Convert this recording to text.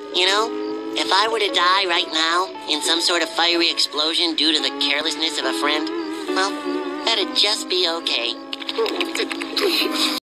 You know, if I were to die right now in some sort of fiery explosion due to the carelessness of a friend, well, that'd just be okay.